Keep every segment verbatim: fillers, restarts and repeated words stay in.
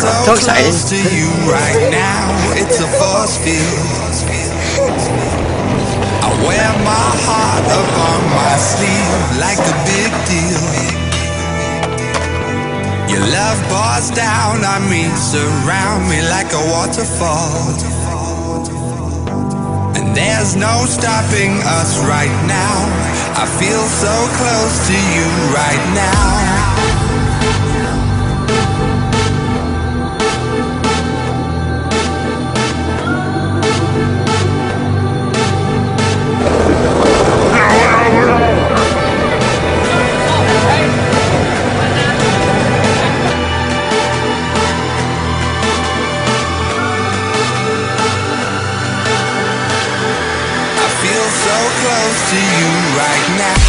so excited. close to you right now, it's a force field. I wear my heart up on my sleeve like a big deal. Your love pours down on me, surround me like a waterfall. And there's no stopping us right now. I feel so close to you right now. Close to you right now.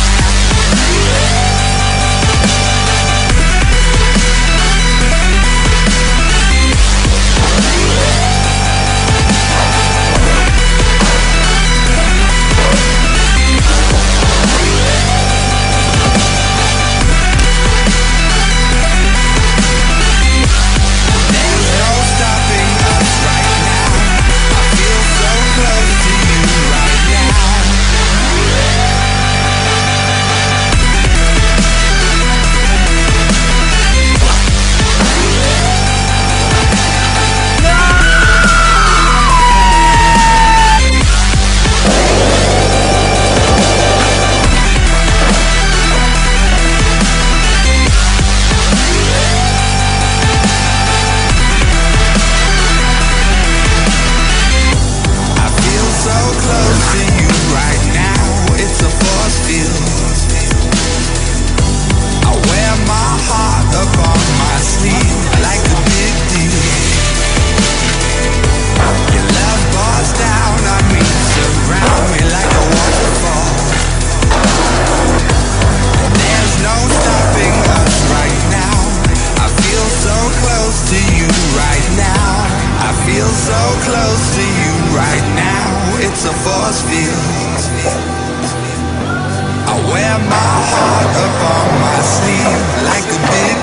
So close to you right now, it's a force field. I wear my heart up on my sleeve like a big